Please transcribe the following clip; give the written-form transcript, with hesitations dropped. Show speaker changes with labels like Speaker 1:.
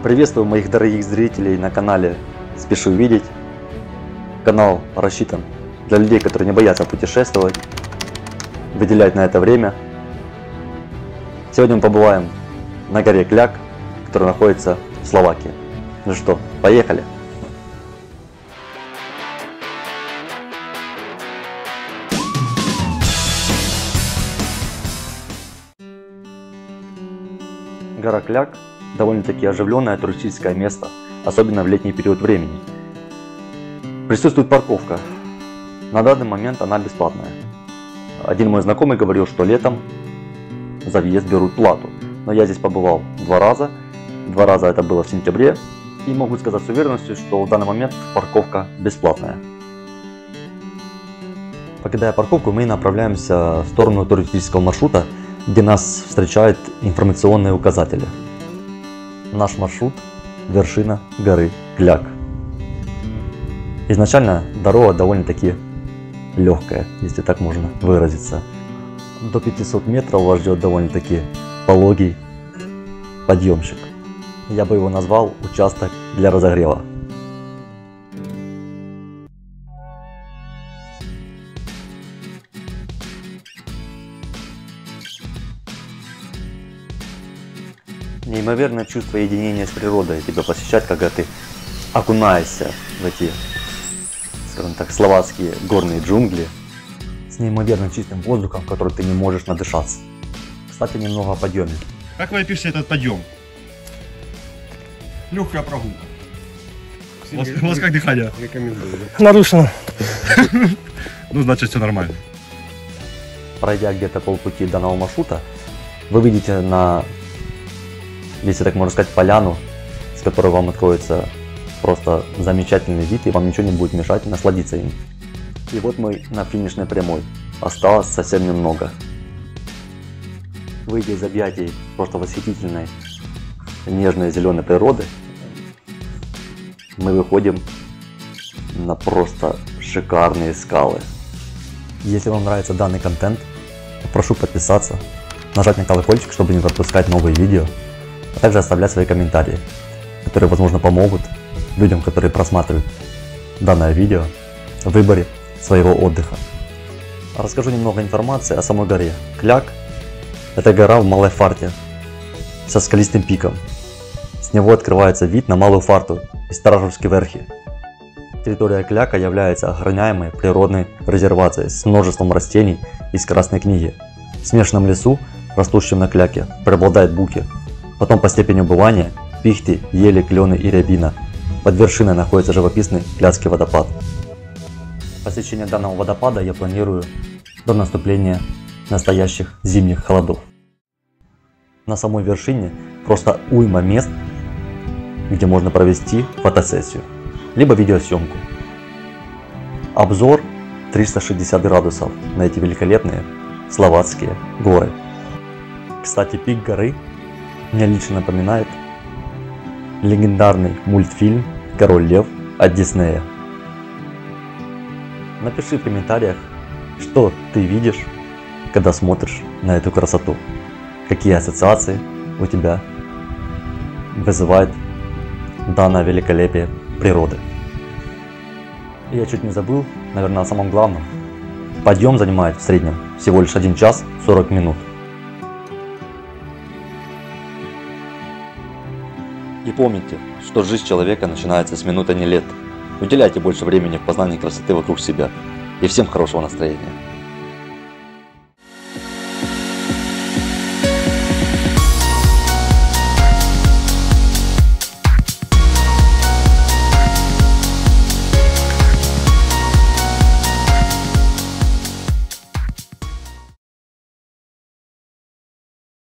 Speaker 1: Приветствую моих дорогих зрителей на канале Спешу видеть. Канал рассчитан для людей, которые не боятся путешествовать, выделять на это время. Сегодня мы побываем на горе Кляк, которая находится в Словакии. Ну что, поехали! Гора Кляк – довольно-таки оживленное туристическое место, особенно в летний период времени. Присутствует парковка. На данный момент она бесплатная. Один мой знакомый говорил, что летом за въезд берут плату. Но я здесь побывал два раза. Два раза это было в сентябре. И могу сказать с уверенностью, что в данный момент парковка бесплатная. Покидая парковку, мы направляемся в сторону туристического маршрута, где нас встречают информационные указатели. Наш маршрут – вершина горы Кляк. Изначально дорога довольно-таки легкая, если так можно выразиться. До 500 метров вас ждет довольно-таки пологий подъемчик. Я бы его назвал участок для разогрева. Неимоверное чувство единения с природой тебя посещает, когда ты окунаешься в эти, скажем так, словацкие горные джунгли с неимоверно чистым воздухом, который ты не можешь надышаться. Кстати, немного о подъеме.
Speaker 2: Как вы опишете этот подъем?
Speaker 3: Легкая прогулка.
Speaker 2: У вас как дыхание?
Speaker 3: Рекомендую.
Speaker 4: Нарушено.
Speaker 2: Ну, значит, все нормально.
Speaker 1: Пройдя где-то полпути данного маршрута, вы видите на, если так можно сказать, поляну, с которой вам откроется просто замечательный вид, и вам ничего не будет мешать насладиться им. И вот мы на финишной прямой. Осталось совсем немного. Выйдя из объятий просто восхитительной нежной зеленой природы, мы выходим на просто шикарные скалы. Если вам нравится данный контент, прошу подписаться, нажать на колокольчик, чтобы не пропускать новые видео, а также оставлять свои комментарии, которые, возможно, помогут людям, которые просматривают данное видео, в выборе своего отдыха. Расскажу немного информации о самой горе. Кляк – это гора в Малой Фарте со скалистым пиком. С него открывается вид на Малую Фарту и Стражевские верхи. Территория Кляка является охраняемой природной резервацией с множеством растений из Красной книги. В смешанном лесу, растущем на Кляке, преобладают буки. Потом по степени убывания – пихты, ели, клены и рябина. Под вершиной находится живописный Кляцкий водопад. Посещение данного водопада я планирую до наступления настоящих зимних холодов. На самой вершине просто уйма мест, где можно провести фотосессию, либо видеосъемку. Обзор 360 градусов на эти великолепные словацкие горы. Кстати, пик горы мне лично напоминает легендарный мультфильм «Король Лев» от Диснея. Напиши в комментариях, что ты видишь, когда смотришь на эту красоту. Какие ассоциации у тебя вызывает данное великолепие природы. И я чуть не забыл, наверное, о самом главном. Подъем занимает в среднем всего лишь 1 час 40 минут. И помните, что жизнь человека начинается с минуты, а не лет. Уделяйте больше времени в познании красоты вокруг себя. И всем хорошего настроения.